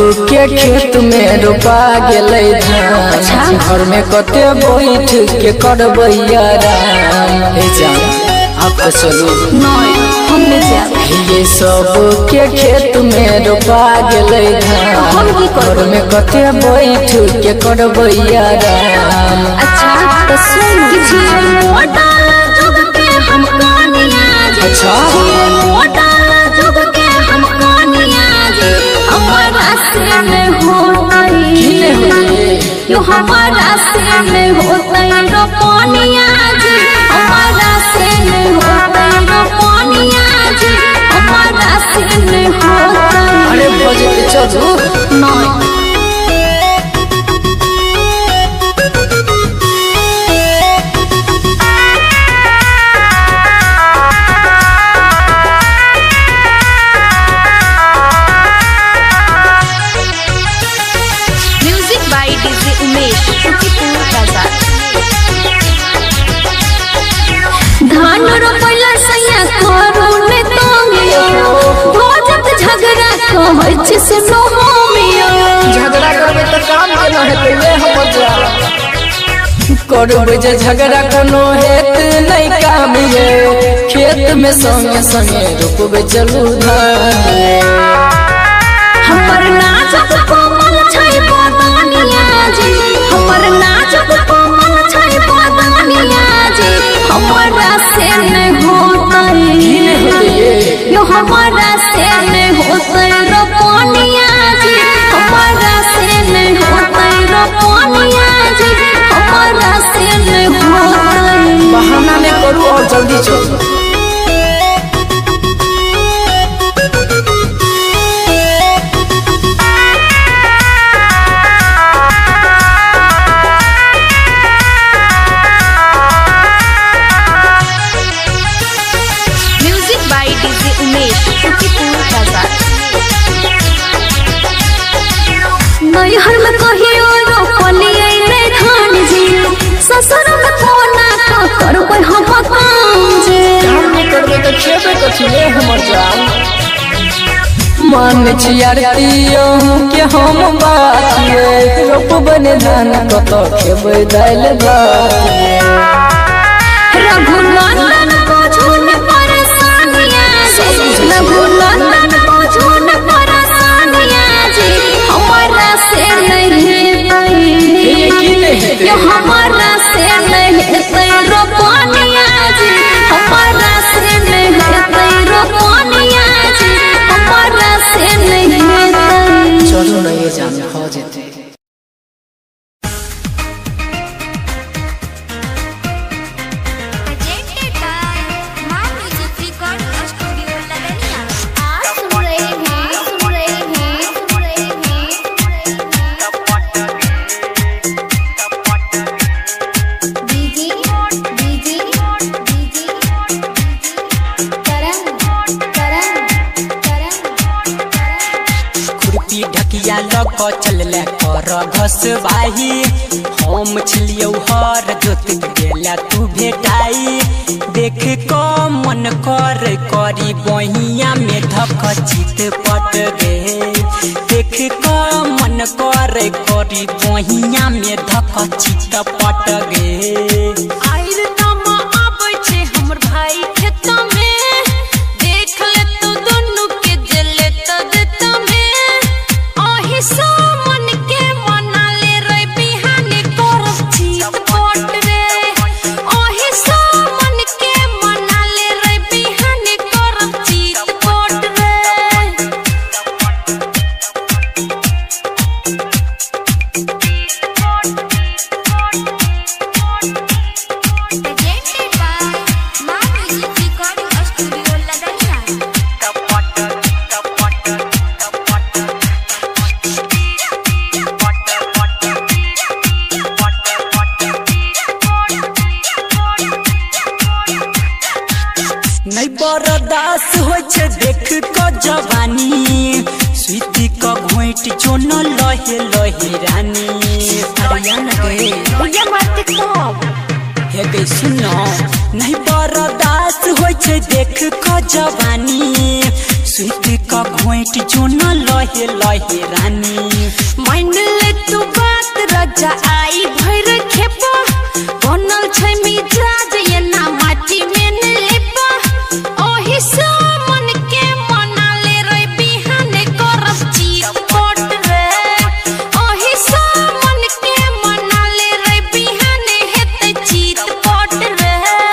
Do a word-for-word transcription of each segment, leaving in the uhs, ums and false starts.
के खेत में रोपा गेलै धान, घर में कते बैठ के करबैया राम। आप चलू ये सब के खेत में रोपा गेलै धान, घर में कते बैठ के करबैया राम। अच्छा तो सुन अच्छा यो हमारा से में होता रो पानिया जी, हमारा से में होता रो पानिया जी, हमारा से में होता। अरे बजे चलो नहीं धान रोपला सैया करू ने तोमियो भोजक झगड़ा कहै छै सुनो मियो। झगड़ा करबे त काम केना हेतै ले हमर जा करबे जे झगड़ा कोनो हेत नै काम ये, खेत में संगे संगे रोपबे चलू धान। हमर नाचक कोमल छै बदनिया जी, हमर नाचक कोमल छै बदनिया जी, हमारा से नहीं होता यो हमारा से नहीं होता रो पानिया जी, हमारा से नहीं होता रो पानिया जी, हमारा से नहीं होता। बहाना नहीं करू और जल्दी चलो। नैहर में कहियो रोपलिए नै धान जी, ससुर में कोना का करबै हम काम जी। काम नहीं करबे त खेबे कथि ले हमर जान। मान छियारतियो के हम बात ये, रोपबे ने धान कत खेबै दाल भात। रघुनंदन को झूठ परेशानिया जी, रघुनंदन को झूठ परेशानिया जी, हमारा से नहीं यो हमारा से नहीं हेतै रो पानिया जी, हमारा से नहीं हेतै रो पानिया जी, हमारा से नहीं हेतै। चलो ना ये जान हो जेते। चलले कर घसबाही हम छलियौ हर जोत गेला तू भेटाई, देख क मन कर करी बहिया में धक चित पट गे, देख क मन कर करी बहिया में धक चित पट गे। आइल नमा आबै छै हमर भाई खेत में, देख ले तू दोनों के जले त देत में, आही सा मन के मना ले रे बिहाने करब चित पट रे, आही सा मन के मना ले रे बिहाने करब चित पट रे। नहीं बर्दास हो देख क जवानी, स्वीटी क घोट चोन लहे लहे रानी। हरियाणा गए हे गई सुनो, नहीं बर्दास हो देख क जवानी, स्वीट का घोट जो न लहे लहे रानी मान ले तू बात राजा आई भर खेपा बनल छै मिजाज ये ना माटी में न लेपा ओही से मन के मना ले रे बिहाने करब चीत पट रे ओही से मन के मना ले रे बिहाने हेते चीत पट रे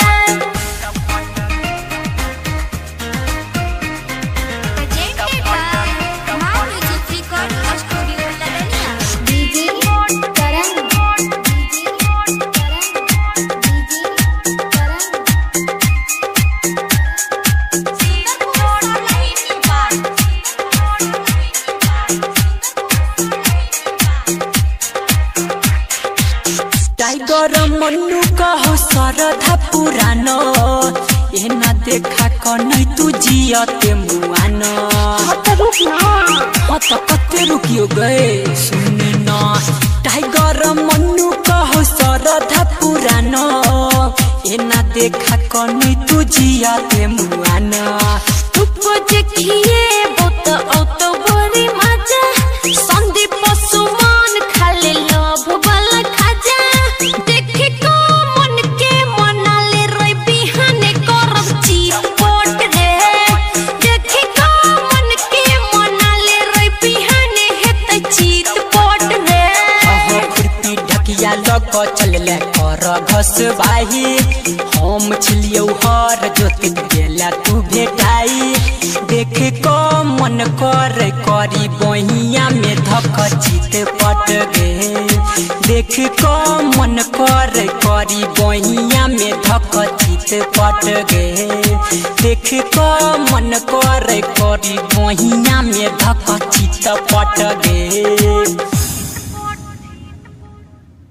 टाइगर मन्नू कहो सरधा पुरानो ये ना देखा कनै तू जियते मुआन हत कते रुकियो गए सुन न टाइगर मन्नू कहो सरधा पुरानो ये ना देखा कनै तू जियते मुआन तुप देखिए बहुत औतो बड़ी मजा संदीप सुमन खाले लव वाला खाजा देखे को मन के मना ले रे बिहाने करब चीत पट रे देखे को मन के मना ले रे बिहाने हेते चीत पट रे अहो खुरपी ढकिया लग चलले कर घस बाही हम छिलियौ हर जोत गेला तू भेटाई देख को मन कर करी बहिया में धक चित पट गे देख को मन कर करी बहिया में धक चित पट गे देख को मन कर करी बहिया में धक चित पट गे।